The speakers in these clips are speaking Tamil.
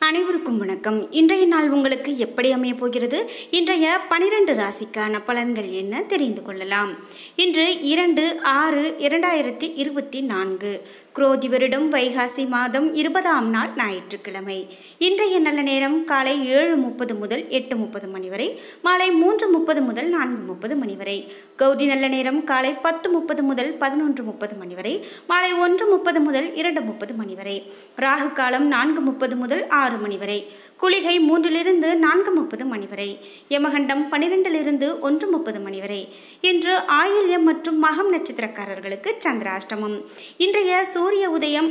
அனைவருக்கும் வணக்கம். இன்றைய நாள் உங்களுக்கு எப்படி அமைய போகிறது? இன்றைய 12 ராசிக்கான பலன்கள் என்ன தெரிந்து கொள்ளலாம். இன்று 2/6/2024 குரோதி வருடம் வைகாசி மாதம் 20ஆம் நாள் ஞாயிற்றுக்கிழமை. இன்றைய நல்ல நேரம் காலை 7:30 முதல் 8:30 மணி வரை, மாலை 3:30 முதல் 4:30 மணி வரை. கௌரி நல்ல நேரம் காலை 10:30 முதல் 11:30 மணி வரை, மாலை 1:30 முதல் 2:30 மணி வரை. ராகு காலம் 4:30 முதல் 6 மணி வரை. குளிகை 3 - 4:30 மணி வரை. யமகண்டம் 12 - 1:30 மணி வரை. இன்று ஆயில்யம் மற்றும் மகம் நட்சத்திரக்காரர்களுக்கு சந்திராஷ்டமம். இன்றைய சூரிய உதயம்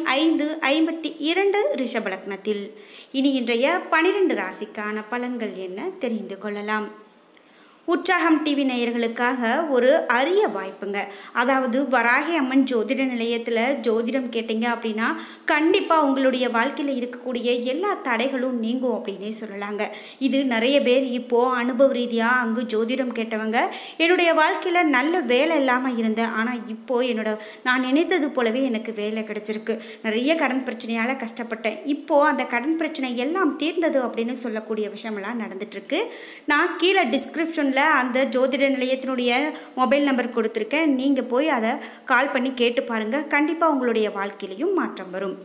5:52 ரிஷப லக்னத்தில். இனி இன்றைய 12 ராசிக்கான பலன்கள் என்ன தெரிந்து கொள்ளலாம். உற்சாகம் டிவி நேயர்களுக்காக ஒரு அரிய வாய்ப்புங்க. அதாவது வராகி அம்மன் ஜோதிட நிலையத்தில் ஜோதிடம் கேட்டீங்க அப்படின்னா கண்டிப்பாக உங்களுடைய வாழ்க்கையில் இருக்கக்கூடிய எல்லா தடைகளும் நீங்கும் அப்படின்னே சொல்லலாங்க. இது நிறைய பேர் இப்போது அனுபவ ரீதியாக அங்கு ஜோதிடம் கேட்டவங்க, என்னுடைய வாழ்க்கையில் நல்ல வேலை இல்லாமல் இருந்தேன், ஆனால் இப்போது நான் நினைத்தது போலவே எனக்கு வேலை கிடைச்சிருக்கு, நிறைய கடன் பிரச்சனையால் கஷ்டப்பட்டேன், இப்போது அந்த கடன் பிரச்சனை எல்லாம் தீர்ந்தது அப்படின்னு சொல்லக்கூடிய விஷயமெல்லாம் நடந்துட்டுருக்கு. நான் கீழே டிஸ்கிரிப்ஷன் அந்த ஜோதிட நிலையத்தினுடைய மொபைல் நம்பர் கொடுத்துருக்கேன். நீங்கள் போய் அதை கால் பண்ணி கேட்டு பாருங்கள். கண்டிப்பாக உங்களுடைய வாழ்க்கையிலையும் மாற்றம் வரும்.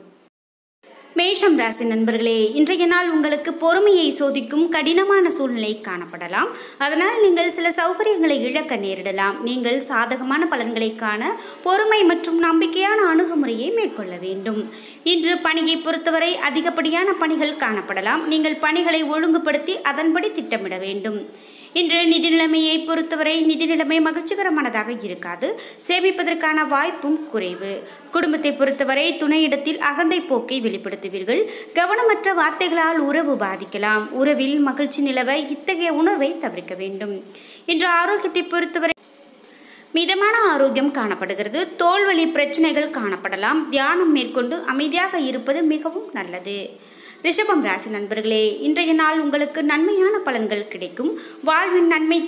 மேஷம் ராசி நண்பர்களே, இன்றைய நாள் உங்களுக்கு பொறுமையை சோதிக்கும் கடினமான சூழ்நிலை காணப்படலாம். அதனால் நீங்கள் சில சௌகரியங்களை இழக்க நேரிடலாம். நீங்கள் சாதகமான பலன்களை காண பொறுமை மற்றும் நம்பிக்கையான அணுகுமுறையை மேற்கொள்ள வேண்டும். இன்று பணியை பொறுத்தவரை அதிகப்படியான பணிகள் காணப்படலாம். நீங்கள் பணிகளை ஒழுங்குபடுத்தி அதன்படி திட்டமிட வேண்டும். இன்று நிதி நிலைமையை பொறுத்தவரை நிதி நிலைமை மகிழ்ச்சிகரமானதாக இருக்காது. சேமிப்பதற்கான வாய்ப்பும் குறைவு. குடும்பத்தை பொறுத்தவரை துணையிடத்தில் அகந்தை போக்கை வெளிப்படுத்துவீர்கள். கவனமற்ற வார்த்தைகளால் உறவு பாதிக்கலாம். உறவில் மகிழ்ச்சி நிலவ இத்தகைய உணர்வை தவிர்க்க வேண்டும். இன்று ஆரோக்கியத்தை பொறுத்தவரை மிதமான ஆரோக்கியம் காணப்படுகிறது. தோல்வலி பிரச்சனைகள் காணப்படலாம். தியானம் மேற்கொண்டு அமைதியாக இருப்பது மிகவும் நல்லது. ரிஷபம் ராசி நண்பர்களே, இன்றைய நாள் உங்களுக்கு நன்மையான பலன்கள் கிடைக்கும். வாழ்வின் நன்மை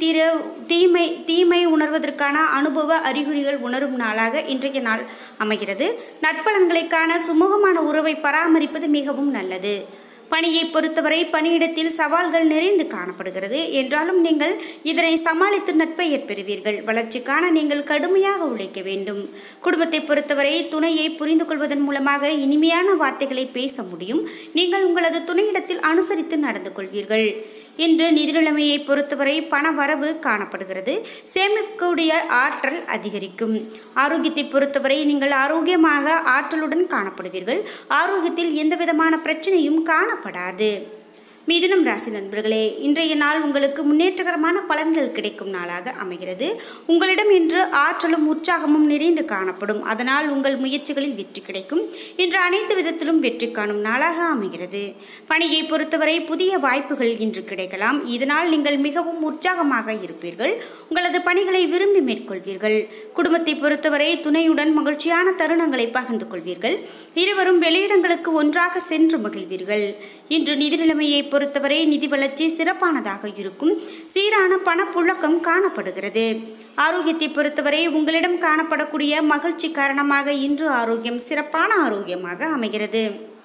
தீமை உணர்வதற்கான அனுபவ அறிகுறிகள் உணரும் நாளாக இன்றைய நாள் அமைகிறது. நற்பலன்களை காண சுமூகமான உறவை பராமரிப்பது மிகவும் நல்லது. பணியை பொறுத்தவரை பணியிடத்தில் சவால்கள் நிறைந்து காணப்படுகிறது. என்றாலும் நீங்கள் இதனை சமாளித்து நற்பெயர் பெறுவீர்கள். வளர்ச்சிக்கான நீங்கள் கடுமையாக உழைக்க வேண்டும். குடும்பத்தை பொறுத்தவரை துணையை புரிந்து கொள்வதன் மூலமாக இனிமையான வார்த்தைகளை பேச முடியும். நீங்கள் உங்களது துணையிடத்தில் அனுசரித்து நடந்து கொள்வீர்கள். இன்று நிதி நிலைமையை பொறுத்தவரை பண வரவு காணப்படுகிறது. சேமிக்கக்கூடிய ஆற்றல் அதிகரிக்கும். ஆரோக்கியத்தை பொறுத்தவரை நீங்கள் ஆரோக்கியமாக ஆற்றலுடன் காணப்படுவீர்கள். ஆரோக்கியத்தில் எந்தவிதமான பிரச்சனையும் காணப்படாது. மிதுனம் ராசி நண்பர்களே, இன்றைய நாள் உங்களுக்கு முன்னேற்றகரமான பலன்கள் கிடைக்கும் நாளாக அமைகிறது. உங்களிடம் இன்று ஆற்றலும் உற்சாகமும் நிறைந்து காணப்படும். அதனால் உங்கள் முயற்சிகளில் வெற்றி கிடைக்கும். இன்று அனைத்து விதத்திலும் வெற்றி காணும் நாளாக அமைகிறது. பணியை பொறுத்தவரை புதிய வாய்ப்புகள் இன்று கிடைக்கலாம். இதனால் நீங்கள் மிகவும் உற்சாகமாக இருப்பீர்கள். உங்களது பணிகளை விரும்பி மேற்கொள்வீர்கள். குடும்பத்தை பொறுத்தவரை துணையுடன் மகிழ்ச்சியான தருணங்களை பகிர்ந்து கொள்வீர்கள். இருவரும் வெளியிடங்களுக்கு ஒன்றாக சென்று மகிழ்வீர்கள். இன்று நிதி நிலைமையை பொறுத்தவரை நிதி வளர்ச்சி சிறப்பானதாக இருக்கும். சீரான பணப்புழக்கம் காணப்படுகிறது. ஆரோக்கியத்தை பொறுத்தவரை உங்களிடம் காணப்படக்கூடிய மகிழ்ச்சி காரணமாக இன்று ஆரோக்கியம் சிறப்பான ஆரோக்கியமாக அமைகிறது.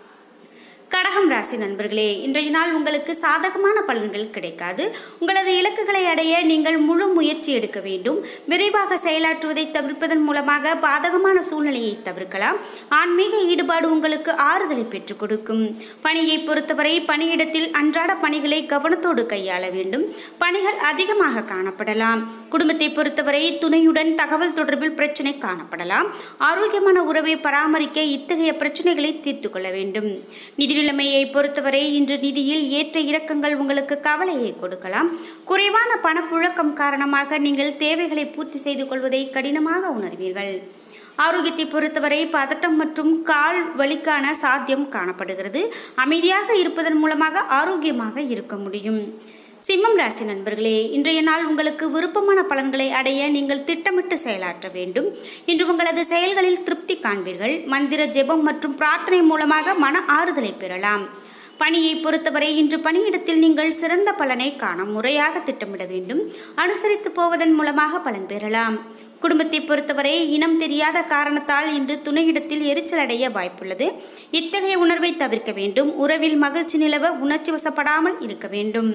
கடகம் ராசி நண்பர்களே, இன்றைய நாள் உங்களுக்கு சாதகமான பலன்கள் கிடைக்காது. உங்களது இலக்குகளை அடைய நீங்கள் முழு முயற்சி எடுக்க வேண்டும். விரைவாக செயலாற்றுவதை தவிர்ப்பதன் மூலமாக பாதகமான சூழ்நிலையை தவிர்க்கலாம். ஆன்மீக ஈடுபாடு உங்களுக்கு ஆறுதலை பெற்றுக் கொடுக்கும். பணியை பொறுத்தவரை பணியிடத்தில் அன்றாட பணிகளை கவனத்தோடு கையாள வேண்டும். பணிகள் அதிகமாக காணப்படலாம். குடும்பத்தை பொறுத்தவரை துணையுடன் தகவல் தொடர்பில் பிரச்சனை காணப்படலாம். ஆரோக்கியமான உறவை பராமரிக்க இத்தகைய பிரச்சனைகளை தீர்த்து கொள்ள வேண்டும். நிதி நிலைமையை பொறுத்தவரை இன்று நிதியில் ஏற்ற இறக்கங்கள் உங்களுக்கு கவலையை கொடுக்கலாம். குறைவான பணப்புழக்கம் காரணமாக நீங்கள் தேவைகளை பூர்த்தி செய்து கொள்வதை கடினமாக உணர்வீர்கள். ஆரோக்கியத்தை பொறுத்தவரை பதட்டம் மற்றும் கால் வலிக்கான சாத்தியம் காணப்படுகிறது. அமைதியாக இருப்பதன் மூலமாக ஆரோக்கியமாக இருக்க முடியும். சிம்மம் ராசி நண்பர்களே, இன்றைய நாள் உங்களுக்கு விருப்பமான பலன்களை அடைய நீங்கள் திட்டமிட்டு செயலாற்ற வேண்டும். இன்று உங்களது செயல்களில் திருப்தி காண்பீர்கள். மந்திர ஜெபம் மற்றும் பிரார்த்தனை மூலமாக மன ஆறுதலை பெறலாம். பணியை பொறுத்தவரை இன்று பணியிடத்தில் நீங்கள் சிறந்த பலனை காண முறையாக திட்டமிட வேண்டும். அனுசரித்து போவதன் மூலமாக பலன் பெறலாம். குடும்பத்தை பொறுத்தவரை இனம் தெரியாத காரணத்தால் இன்று துணையிடத்தில் எரிச்சல் அடைய வாய்ப்புள்ளது. இத்தகைய உணர்வை தவிர்க்க வேண்டும். உறவில் மகிழ்ச்சி நிலவ உணர்ச்சி வசப்படாமல் இருக்க வேண்டும்.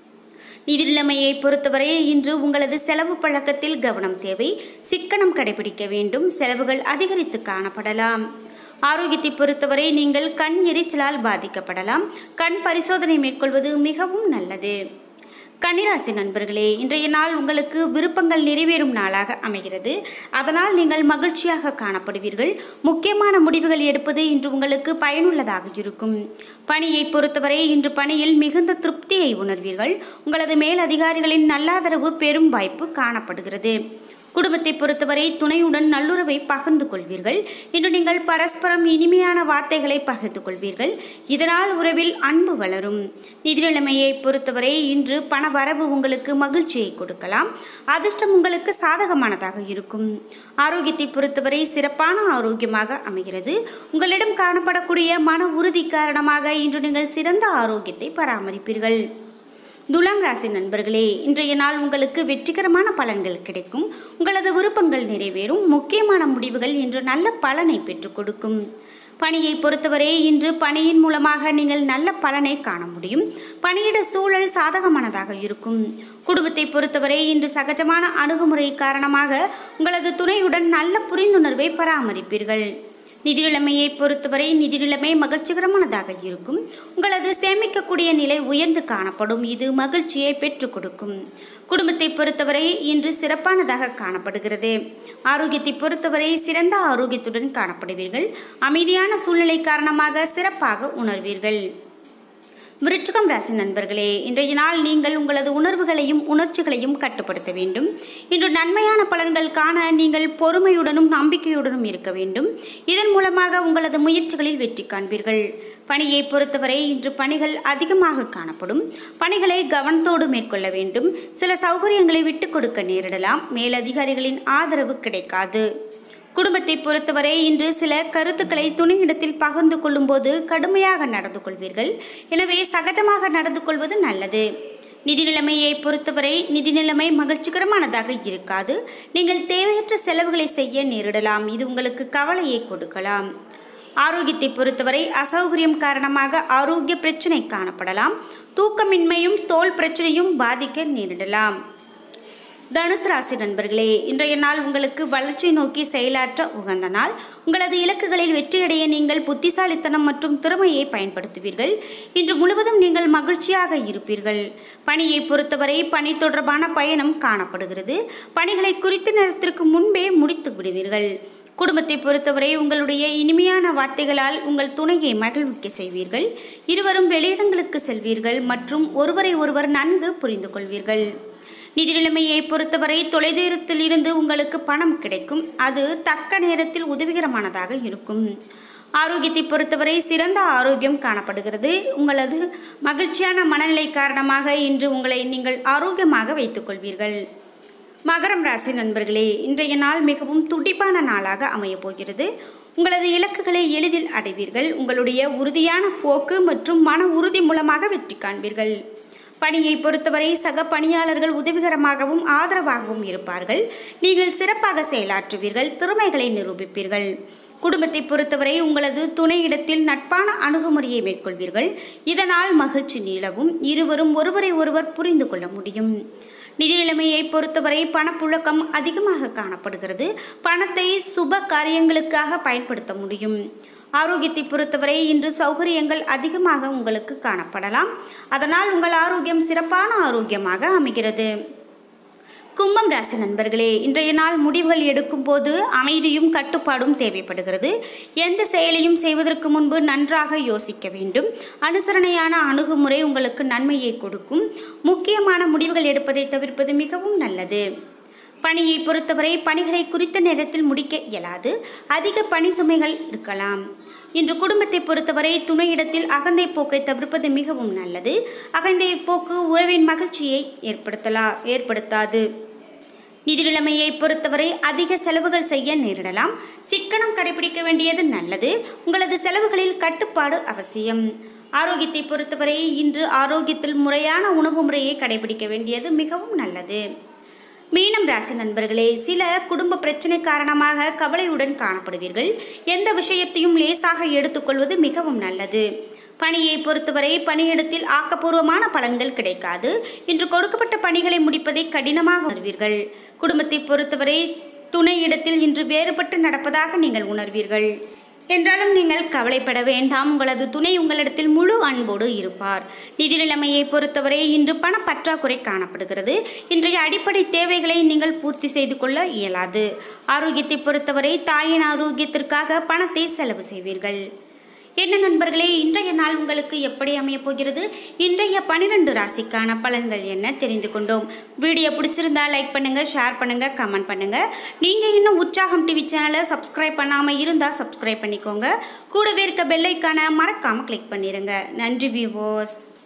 நிதி நிலைமையை பொறுத்தவரை இன்று உங்களது செலவு பழக்கத்தில் கவனம் தேவை. சிக்கனம் கடைபிடிக்க வேண்டும். செலவுகள் அதிகரித்து காணப்படலாம். ஆரோக்கியத்தை பொறுத்தவரை நீங்கள் கண் எரிச்சலால் பாதிக்கப்படலாம். கண் பரிசோதனை மேற்கொள்வது மிகவும் நல்லது. கன்னிராசி நண்பர்களே, இன்றைய நாள் உங்களுக்கு விருப்பங்கள் நிறைவேறும் நாளாக அமைகிறது. அதனால் நீங்கள் மகிழ்ச்சியாக காணப்படுவீர்கள். முக்கியமான முடிவுகள் எடுப்பது இன்று உங்களுக்கு பயனுள்ளதாக இருக்கும். பணியை பொறுத்தவரை இன்று பணியில் மிகுந்த திருப்தியை உணர்வீர்கள். உங்களது மேலதிகாரிகளின் நல்லாதரவு பெரும் வாய்ப்பு காணப்படுகிறது. குடும்பத்தை பொறுத்தவரை துணையுடன் நல்லுறவை பகிர்ந்து கொள்வீர்கள். இன்று நீங்கள் பரஸ்பரம் இனிமையான வார்த்தைகளை பகிர்ந்து கொள்வீர்கள். இதனால் உறவில் அன்பு வளரும். நிதி நிலைமையை பொறுத்தவரை இன்று பண வரவு உங்களுக்கு மகிழ்ச்சியை கொடுக்கலாம். அதிர்ஷ்டம் உங்களுக்கு சாதகமானதாக இருக்கும். ஆரோக்கியத்தை பொறுத்தவரை சிறப்பான ஆரோக்கியமாக அமைகிறது. உங்களிடம் காணப்படக்கூடிய மன உறுதி காரணமாக இன்று நீங்கள் சிறந்த ஆரோக்கியத்தை பராமரிப்பீர்கள். துலாம் ராசி நண்பர்களே, இன்றைய நாள் உங்களுக்கு வெற்றிகரமான பலன்கள் கிடைக்கும். உங்களது விருப்பங்கள் நிறைவேறும். முக்கியமான முடிவுகள் இன்று நல்ல பலனை பெற்றுக் கொடுக்கும். பணியை பொறுத்தவரை இன்று பணியின் மூலமாக நீங்கள் நல்ல பலனை காண முடியும். பணியிட சூழல் சாதகமானதாக இருக்கும். குடும்பத்தை பொறுத்தவரை இன்று சகஜமான அணுகுமுறை காரணமாக உங்களது துணையுடன் நல்ல புரிந்துணர்வை பராமரிப்பீர்கள். நிதி நிலைமையை பொறுத்தவரை நிதி நிலைமை மகிழ்ச்சிகரமானதாக இருக்கும். உங்களது சேமிக்கக்கூடிய நிலை உயர்ந்து காணப்படும். இது மகிழ்ச்சியை பெற்றுக் கொடுக்கும். குடும்பத்தை பொறுத்தவரை இன்று சிறப்பானதாக காணப்படுகிறது. ஆரோக்கியத்தை பொறுத்தவரை சிறந்த ஆரோக்கியத்துடன் காணப்படுவீர்கள். அமைதியான சூழ்நிலை காரணமாக சிறப்பாக உணர்வீர்கள். விருச்சிகம் ராசி நண்பர்களே, இன்றைய நாள் நீங்கள் உங்களது உணர்வுகளையும் உணர்ச்சிகளையும் கட்டுப்படுத்த வேண்டும். இன்று நன்மையான பலன்கள் காண நீங்கள் பொறுமையுடனும் நம்பிக்கையுடனும் இருக்க வேண்டும். இதன் மூலமாக உங்களது முயற்சிகளில் வெற்றி காண்பீர்கள். பணியை பொறுத்தவரை இன்று பணிகள் அதிகமாக காணப்படும். பணிகளை கவனத்தோடு மேற்கொள்ள வேண்டும். சில சௌகரியங்களை விட்டுக் கொடுக்க நேரிடலாம். மேலதிகாரிகளின் ஆதரவு கிடைக்காது. குடும்பத்தை பொறுத்தவரை இன்று சில கருத்துக்களை துணையிடத்தில் பகிர்ந்து கொள்ளும் போது கடுமையாக நடந்து கொள்வீர்கள். எனவே சகஜமாக நடந்து கொள்வது நல்லது. நிதி நிலைமையை பொறுத்தவரை நிதி நிலைமை மகிழ்ச்சிகரமானதாக இருக்காது. நீங்கள் தேவையற்ற செலவுகளை செய்ய நேரிடலாம். இது உங்களுக்கு கவலையை கொடுக்கலாம். ஆரோக்கியத்தை பொறுத்தவரை அசௌகரியம் காரணமாக ஆரோக்கிய பிரச்சனை காணப்படலாம். தூக்கமின்மையும் தோல் பிரச்சனையும் பாதிக்க நேரிடலாம். தனுசு ராசி நண்பர்களே, இன்றைய நாள் உங்களுக்கு வளர்ச்சி நோக்கி செயலாற்ற உகந்த நாள். உங்களது இலக்குகளில் வெற்றியடைய நீங்கள் புத்திசாலித்தனம் மற்றும் திறமையை பயன்படுத்துவீர்கள். இன்று முழுவதும் நீங்கள் மகிழ்ச்சியாக இருப்பீர்கள். பணியை பொறுத்தவரை பணி தொடர்பான பயணம் காணப்படுகிறது. பணிகளை குறித்த நேரத்திற்கு முன்பே முடித்து விடுவீர்கள். குடும்பத்தை பொறுத்தவரை உங்களுடைய இனிமையான வார்த்தைகளால் உங்கள் துணையை மகிழ்விக்க செய்வீர்கள். இருவரும் வெளியிடங்களுக்கு செல்வீர்கள் மற்றும் ஒருவரை ஒருவர் நன்கு புரிந்து கொள்வீர்கள். நிதி நிலைமையை பொறுத்தவரை தொலைதூரத்தில் இருந்து உங்களுக்கு பணம் கிடைக்கும். அது தக்க நேரத்தில் உதவிகரமானதாக இருக்கும். ஆரோக்கியத்தை பொறுத்தவரை சிறந்த ஆரோக்கியம் காணப்படுகிறது. உங்களது மகிழ்ச்சியான மனநிலை காரணமாக இன்று உங்களை நீங்கள் ஆரோக்கியமாக வைத்துக் கொள்வீர்கள். மகரம் ராசி நண்பர்களே, இன்றைய நாள் மிகவும் துடிப்பான நாளாக அமையப் போகிறது. உங்களது இலக்குகளை எளிதில் அடைவீர்கள். உங்களுடைய உறுதியான போக்கு மற்றும் மன உறுதி மூலமாக வெற்றி காண்பீர்கள். பணியை பொறுத்தவரை சக பணியாளர்கள் உதவிகரமாகவும் ஆதரவாகவும் இருப்பார்கள். நீங்கள் சிறப்பாக செயலாற்றுவீர்கள். திறமைகளை நிரூபிப்பீர்கள். குடும்பத்தை பொறுத்தவரை உங்களது துணையிடத்தில் நட்பான அணுகுமுறையை மேற்கொள்வீர்கள். இதனால் மகிழ்ச்சி நிலவும். இருவரும் ஒருவரை ஒருவர் புரிந்து கொள்ள முடியும். நிதி நிலைமையை பொறுத்தவரை பணப்புழக்கம் அதிகமாக காணப்படுகிறது. பணத்தை சுப காரியங்களுக்காக பயன்படுத்த முடியும். ஆரோக்கியத்தை பொறுத்தவரை இன்று சௌகரியங்கள் அதிகமாக உங்களுக்கு காணப்படலாம். அதனால் உங்கள் ஆரோக்கியம் சிறப்பான ஆரோக்கியமாக அமைகிறது. கும்பம் ராசி நண்பர்களே, இன்றைய நாள் முடிவுகள் எடுக்கும் போது அமைதியும் கட்டுப்பாடும் தேவைப்படுகிறது. எந்த செயலையும் செய்வதற்கு முன்பு நன்றாக யோசிக்க வேண்டும். அனுசரணையான அணுகுமுறை உங்களுக்கு நன்மையை கொடுக்கும். முக்கியமான முடிவுகள் எடுப்பதை தவிர்ப்பது மிகவும் நல்லது. பணியை பொறுத்தவரை பணிகளை குறித்த நேரத்தில் முடிக்க இயலாது. அதிக பணி சுமைகள் இருக்கலாம். இன்று குடும்பத்தை பொறுத்தவரை துணையிடத்தில் அகந்தை போக்கை தவிர்ப்பது மிகவும் நல்லது. அகந்தை போக்கு உறவின் மகிழ்ச்சியை ஏற்படுத்தாது. நிதி நிலைமையை பொறுத்தவரை அதிக செலவுகள் செய்ய நேரிடலாம். சிக்கனம் கடைபிடிக்க வேண்டியது நல்லது. உங்களது செலவுகளில் கட்டுப்பாடு அவசியம். ஆரோக்கியத்தை பொறுத்தவரை இன்று ஆரோக்கியத்தில் முறையான உணவு முறையை கடைபிடிக்க வேண்டியது மிகவும் நல்லது. மீனம் ராசி நண்பர்களே, சில குடும்ப பிரச்சனை காரணமாக கவலையுடன் காணப்படுவீர்கள். எந்த விஷயத்தையும் லேசாக எடுத்துக்கொள்வது மிகவும் நல்லது. பணியை பொறுத்தவரை பணியிடத்தில் ஆக்கப்பூர்வமான பலன்கள் கிடைக்காது. இன்று கொடுக்கப்பட்ட பணிகளை முடிப்பதை கடினமாக உணர்வீர்கள். குடும்பத்தை பொறுத்தவரை துணையிடத்தில் இன்று வேறுபட்டு நடப்பதாக நீங்கள் உணர்வீர்கள். என்றாலும் நீங்கள் கவலைப்பட வேண்டாம். உங்களது துணை உங்களிடத்தில் முழு அன்போடு இருப்பார். நிதி நிலைமையை பொறுத்தவரை இன்று பணப்பற்றாக்குறை காணப்படுகிறது. இன்றைய அடிப்படை தேவைகளை நீங்கள் பூர்த்தி செய்து கொள்ள இயலாது. ஆரோக்கியத்தை பொறுத்தவரை தாயின் ஆரோக்கியத்திற்காக பணத்தை செலவு செய்வீர்கள். என்ன நண்பர்களே, இன்றைய நாள் உங்களுக்கு எப்படி அமைய போகிறது? இன்றைய 12 ராசிக்கான பலன்கள் என்ன தெரிந்து கொண்டோம். வீடியோ பிடிச்சிருந்தா லைக் பண்ணுங்க, ஷேர் பண்ணுங்க, கமெண்ட் பண்ணுங்க. நீங்க இன்னும் உற்சாகம் டிவி சேனலை சப்ஸ்கிரைப் பண்ணாம இருந்தா சப்ஸ்கிரைப் பண்ணிக்கோங்க. கூடவே இருக்க பெல் ஐகானை மறக்காம கிளிக் பண்ணிருங்க. நன்றி வியூவர்ஸ்.